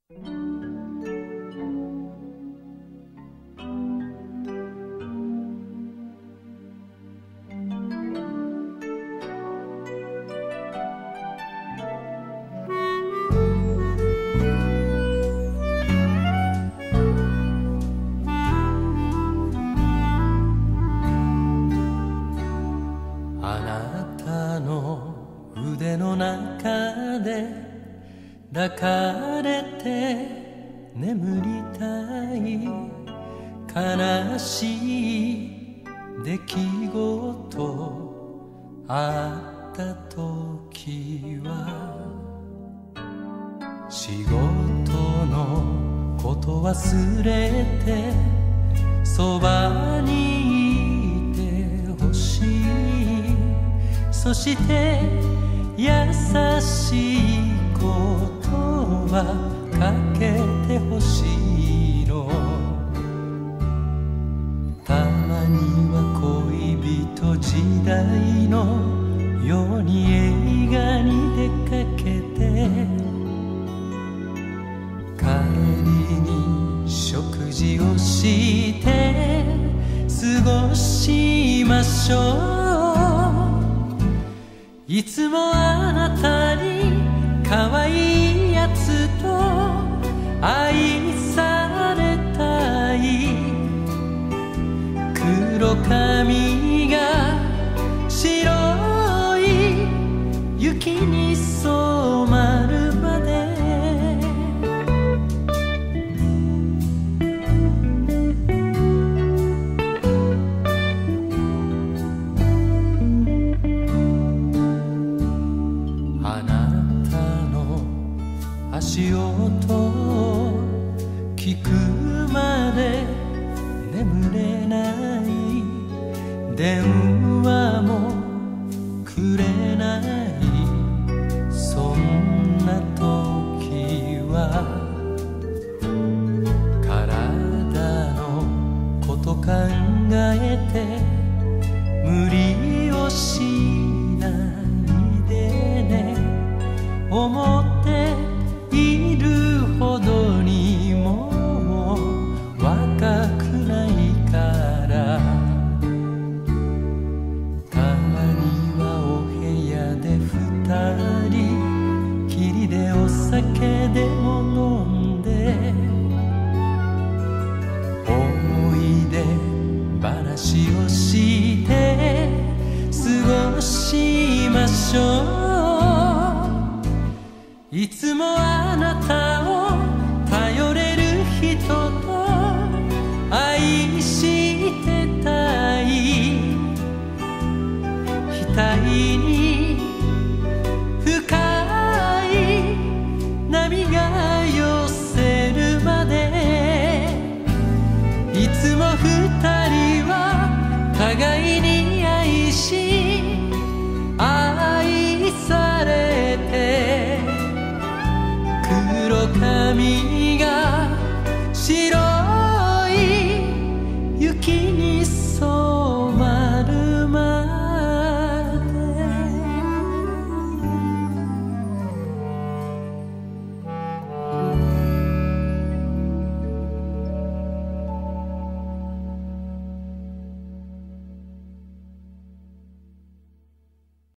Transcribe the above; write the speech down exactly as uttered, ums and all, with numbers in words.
あなたの腕の中で抱かれて眠りたい。悲しい出来事あった時は仕事のこと忘れてそばにいてほしい。そして優しい言葉かけてほしいの。たまには恋人時代のように映画に出かけて帰りに食事をして過ごしましょう。いつもあなたに可愛いやつと愛されたい。黒髪が白い雪に染まるまであなたの足音聞くまで眠れない。電話もくれない。そんな時は体のこと考えて無理をしないでね。思っているほどにも若くないから。たまにはお部屋で二人きりでお酒でも飲んで思い出話をして過ごしましょう。いつもあなたを頼れる人と愛してたい。額に深い涙寄せるまでいつも二人は互いに愛し愛されて黒髪